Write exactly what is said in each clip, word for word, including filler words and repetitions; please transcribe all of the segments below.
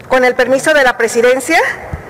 Con el permiso de la presidencia.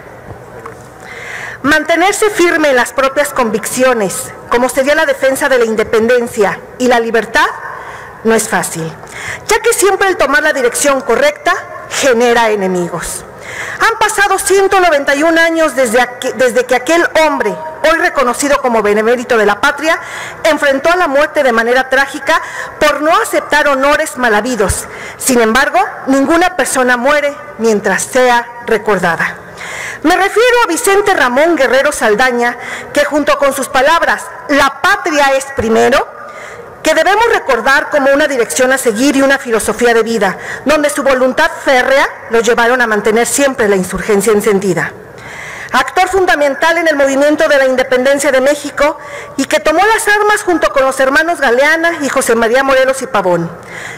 Mantenerse firme en las propias convicciones, como sería la defensa de la independencia y la libertad, no es fácil, ya que siempre el tomar la dirección correcta genera enemigos. Han pasado ciento noventa y un años desde, aqu desde que aquel hombre, hoy reconocido como benemérito de la patria, enfrentó a la muerte de manera trágica por no aceptar honores mal habidos. Sin embargo, ninguna persona muere mientras sea recordada. Me refiero a Vicente Ramón Guerrero Saldaña, que junto con sus palabras, la patria es primero, que debemos recordar como una dirección a seguir y una filosofía de vida, donde su voluntad férrea lo llevaron a mantener siempre la insurgencia encendida. Actor fundamental en el movimiento de la independencia de México y que tomó las armas junto con los hermanos Galeana y José María Morelos y Pavón,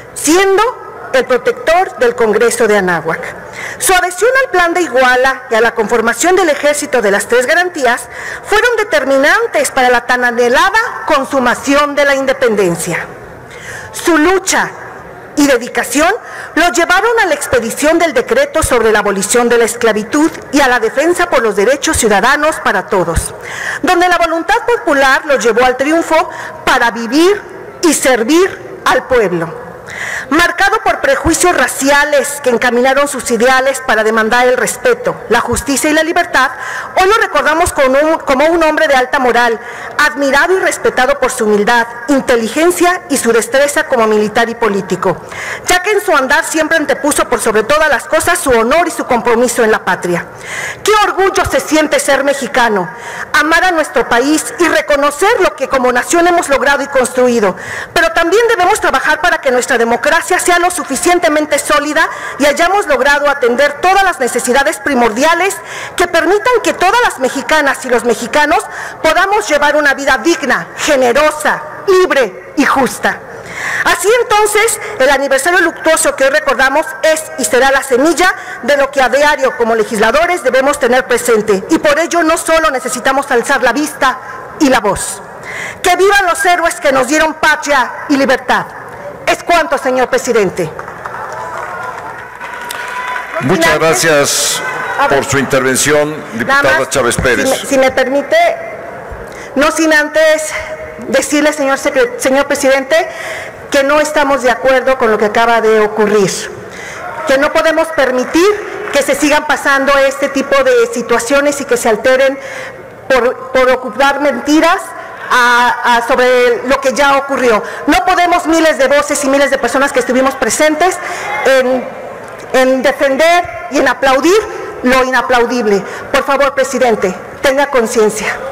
siendo el protector del Congreso de Anáhuac. Su adhesión al Plan de Iguala y a la conformación del Ejército de las Tres Garantías fueron determinantes para la tan anhelada consumación de la independencia. Su lucha y dedicación lo llevaron a la expedición del decreto sobre la abolición de la esclavitud y a la defensa por los derechos ciudadanos para todos, donde la voluntad popular lo llevó al triunfo para vivir y servir al pueblo. Marcado por prejuicios raciales que encaminaron sus ideales para demandar el respeto, la justicia y la libertad, hoy lo recordamos como un, como un hombre de alta moral, admirado y respetado por su humildad, inteligencia y su destreza como militar y político, ya que en su andar siempre antepuso por sobre todas las cosas su honor y su compromiso en la patria. Qué orgullo se siente ser mexicano, amar a nuestro país y reconocer lo que como nación hemos logrado y construido, pero también debemos trabajar para que nuestra democracia sea lo suficientemente sólida y hayamos logrado atender todas las necesidades primordiales que permitan que todas las mexicanas y los mexicanos podamos llevar una vida digna, generosa, libre y justa. Así entonces, el aniversario luctuoso que hoy recordamos es y será la semilla de lo que a diario como legisladores debemos tener presente, y por ello no solo necesitamos alzar la vista y la voz. ¡Que vivan los héroes que nos dieron patria y libertad! Es cuanto, señor presidente. Muchas gracias por su intervención, diputada Chávez Pérez. Si me, si me permite, no sin antes decirle, señor, señor presidente, que no estamos de acuerdo con lo que acaba de ocurrir, que no podemos permitir que se sigan pasando este tipo de situaciones y que se alteren por, por ocupar mentiras A, a sobre lo que ya ocurrió. No podemos miles de voces y miles de personas que estuvimos presentes en, en defender y en aplaudir lo inaplaudible. Por favor, presidente, tenga conciencia.